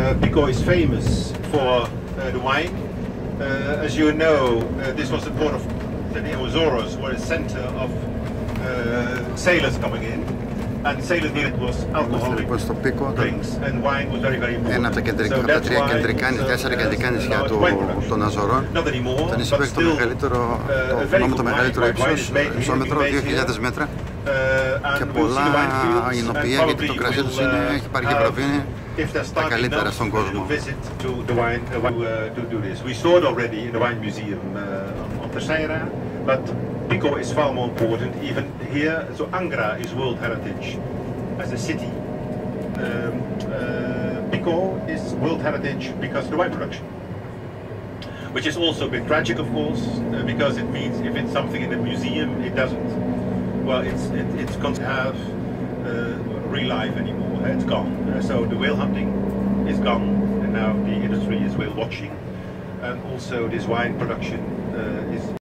Pico is famous for the wine. As you know, this was the port of the Azores, were a center of sailors coming in, and sailors needed was alcoholic drinks, and wine was very, very important. Ένα από τα τέσσερα κεντρικά νησιά των Αζωρών. Το νησί που έχει το μεγαλύτερο ύψος, ισόμετρο 2.000 μέτρα, και πολλά εινοποιία, γιατί το κρασί τους έχει πάρει και προβίνει τα καλύτερα στον κόσμο. We saw it already in the wine museum of Terceira, but Pico is far more important even here. So Angra is World Heritage as a city. Pico is World Heritage because of the wine production, which is also a bit tragic, of course, because it means if it's something in the museum, it doesn't. Well, it's going to have real life anymore. It's gone. So the whale hunting is gone, and now the industry is whale watching, and also this wine production is